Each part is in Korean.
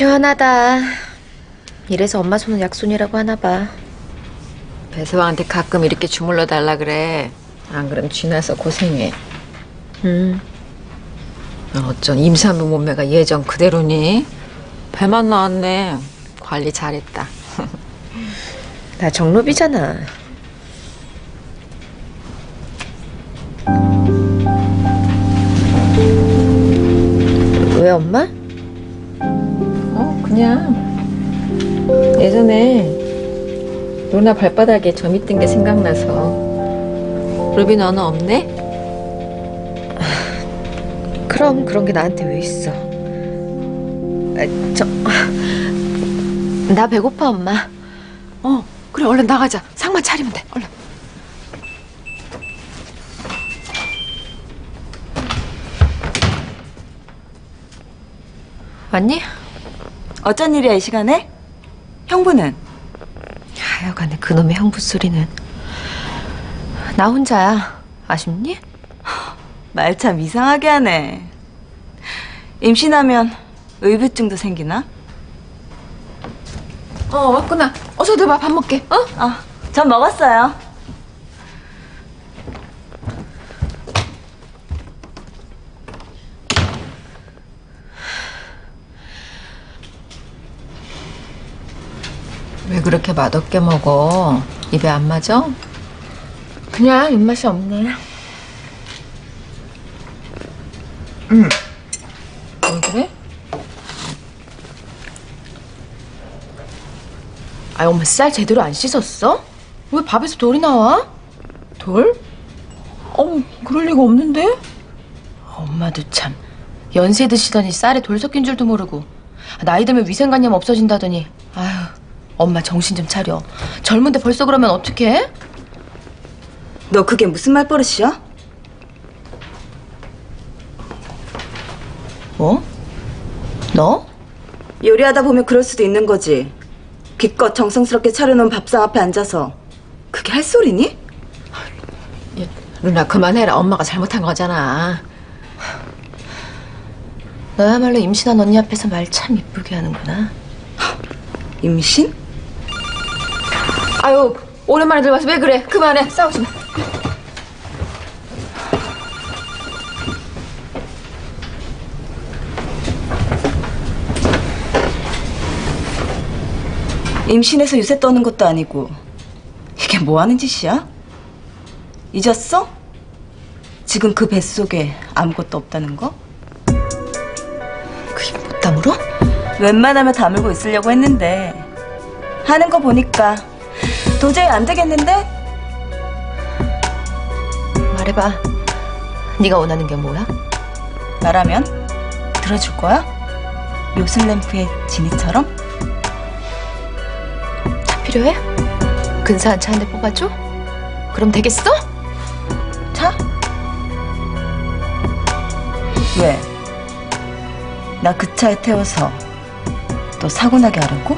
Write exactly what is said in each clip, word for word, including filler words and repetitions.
시원하다. 이래서 엄마 손은 약손이라고 하나 봐. 배서방한테 가끔 이렇게 주물러 달라 그래. 안 그럼 쥐나서 고생해. 음. 어쩐 임산부 몸매가 예전 그대로니? 배만 나왔네. 관리 잘했다. 나 정로비잖아. 왜 엄마? 어, 그냥 예전에 누나 발바닥에 점이 뜬 게 생각나서. 루비 너는 없네? 그럼 그런 게 나한테 왜 있어? 아, 저... 나 배고파, 엄마. 어, 그래 얼른 나가자. 상만 차리면 돼. 얼른. 왔니? 어쩐 일이야 이 시간에? 형부는? 하여간에 그놈의 형부 소리는. 나 혼자야. 아쉽니? 말 참 이상하게 하네. 임신하면 의부증도 생기나? 어, 왔구나. 어서 들어봐. 밥 먹게. 어? 아, 전 먹었어요. 왜 그렇게 맛없게 먹어? 입에 안 맞아? 그냥 입맛이 없네. 응. 왜 그래? 아, 엄마 쌀 제대로 안 씻었어? 왜 밥에서 돌이 나와? 돌? 어우, 그럴 리가 없는데? 엄마도 참. 연세 드시더니 쌀에 돌 섞인 줄도 모르고. 나이 들면 위생관념 없어진다더니. 아휴, 엄마 정신 좀 차려. 젊은데 벌써 그러면 어떡해? 너 그게 무슨 말버릇이야? 뭐? 너? 요리하다 보면 그럴 수도 있는 거지. 기껏 정성스럽게 차려놓은 밥상 앞에 앉아서 그게 할 소리니? 야, 누나 그만해라. 엄마가 잘못한 거잖아. 너야말로 임신한 언니 앞에서 말 참 이쁘게 하는구나. 임신? 아유, 오랜만에 들어와서 왜 그래? 그만해. 싸우지 마. 임신해서 유세 떠는 것도 아니고 이게 뭐 하는 짓이야? 잊었어? 지금 그 뱃속에 아무것도 없다는 거? 그게 못 다물어? 웬만하면 다물고 있으려고 했는데 하는 거 보니까 도저히 안 되겠는데? 말해봐. 네가 원하는 게 뭐야? 말하면 들어줄 거야? 요술램프의 지니처럼? 차 필요해? 근사한 차 한 대 뽑아줘? 그럼 되겠어? 차? 왜? 나 그 차에 태워서 너 사고 나게 하려고?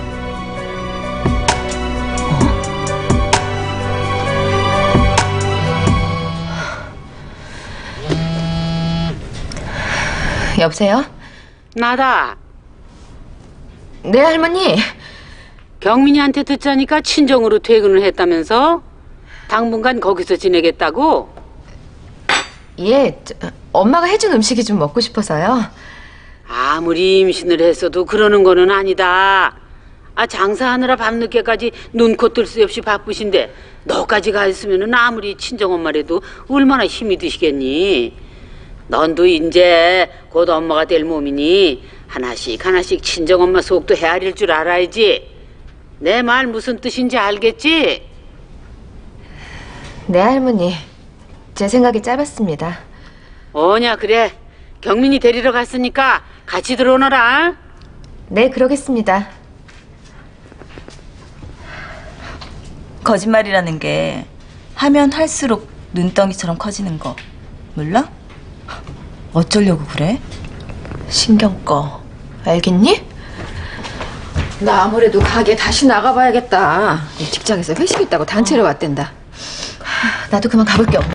여보세요? 나다. 네, 할머니. 경민이한테 듣자니까 친정으로 퇴근을 했다면서? 당분간 거기서 지내겠다고? 예, 저, 엄마가 해준 음식이 좀 먹고 싶어서요. 아무리 임신을 했어도 그러는 거는 아니다. 아, 장사하느라 밤늦게까지 눈코 뜰 새 없이 바쁘신데 너까지 가 있으면은 아무리 친정엄마라도 얼마나 힘이 드시겠니? 넌도 이제 곧 엄마가 될 몸이니 하나씩 하나씩 친정엄마 속도 헤아릴 줄 알아야지. 내 말 무슨 뜻인지 알겠지? 네, 할머니. 제 생각이 짧았습니다. 어냐, 그래. 경민이 데리러 갔으니까 같이 들어오너라. 네, 그러겠습니다. 거짓말이라는 게 하면 할수록 눈덩이처럼 커지는 거 몰라? 어쩌려고 그래? 신경 꺼. 알겠니? 나 아무래도 가게 다시 나가봐야겠다. 직장에서 회식 있다고 단체로 왔댄다. 나도 그만 가볼게, 엄마.